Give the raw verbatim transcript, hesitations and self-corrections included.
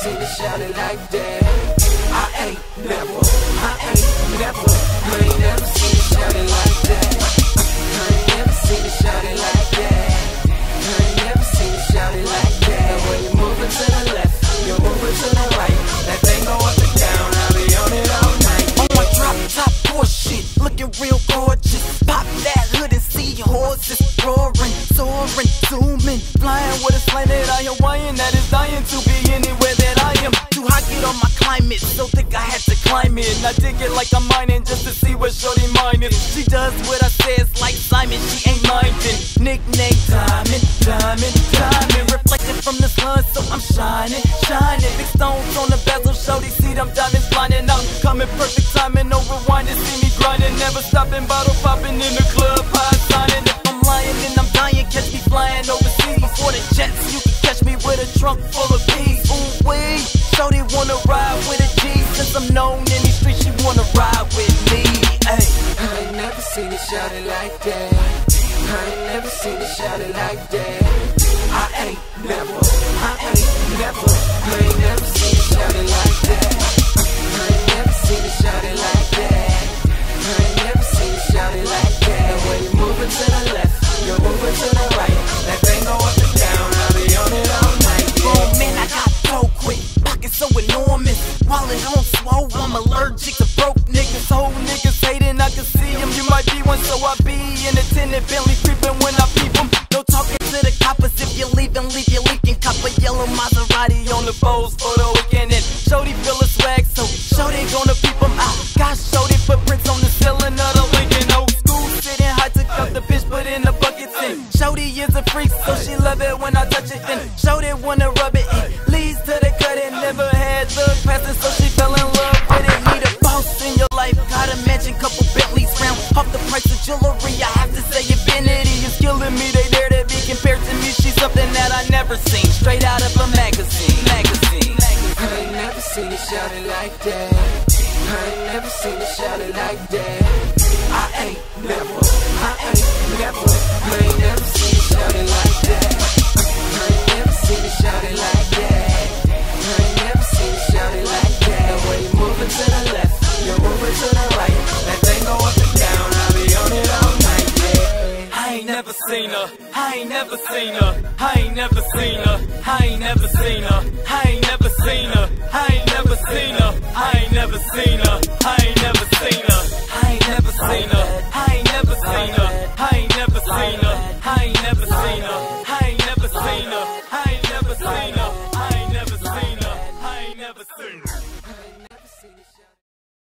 seen it shawty like that. I ain't never, I ain't never, I ain't never seen it shawty like that. I ain't never seen it shawty like that. I ain't never seen it shawty like that. And when you're moving to the left, you're moving to the right. That thing go up and down, I'll be on it all night. On my drop top Porsche shit, looking real gorgeous. Pop that hood and see horses roaring, soaring, zooming, flying with a slanted eye Hawaiian that is dying to be anywhere that I am. Too hot, get on my climate, so thick I had to climb it. I dig it like I'm mining just to see what shorty mine is. She does what I say, it's like Simon, she ain't minding. Nickname Diamond, Diamond, Diamond, reflecting from the sun, so I'm shining, shining. Big stones on the bezel, shorty see them diamonds blinding. I'm coming perfect timing, no rewinding, see me grinding, never stopping, bottle popping in the club, high signing. If I'm lying, then I'm dying, catch me flying overseas. Before the jets, you can catch me with a trunk full of peas. Ooh wee, shorty wanna ride with a G. Since I'm known in these streets, she wanna ride with me. Ay. I ain't never seen it shawty like that. I ain't never seen it shawty like that. I ain't never, I ain't never, I ain't never seen it shawty like that. I ain't never seen it shawty like that. I ain't never seen it shawty like that. And when you're moving to the left, you're moving to the right. That thing go up and down, I'll be on it all night. Yeah. Oh man, I got so quick, pockets so enormous. Wallet on swole, I'm allergic to broke niggas. Whole niggas hating, I can see them. You might be one, so I be in a tinted Bentley creeping when I peep them. No talking to the coppers, if you're leaving, leave your leaking. Copper yellow Maserati on the foes for the weekend. And shorty feel a swag, so shorty gonna peep them out. Got shorty footprints on the ceiling of the Lincoln. Old school sitting high, took up the bitch, put in the buckets in. Shorty is a freak, so she love it when I touch it. And shorty wanna rub it in, leads to the cut and never had the passes, so she fell in love with it. Need a boss in your life, gotta mention couple Bentleys round. Off the price of jewelry, I have to say infinity is killing me. They dare to be compared to me, she's something that I never seen. Straight out of a magazine, magazine, magazine. I ain't never seen it shawty like that. I ain't never seen it shawty like that. I ain't never, I ain't never, I ain't never seen it shawty like that. I ain't never seen it shawty like that. I ain't never seen it shawty like that. And when you're moving to the left, you're moving to the right. That thing go up and down, I'll be on it all night, yeah. I ain't never seen her, I ain't never seen her, I ain't never seen her, I ain't never seen her, I ain't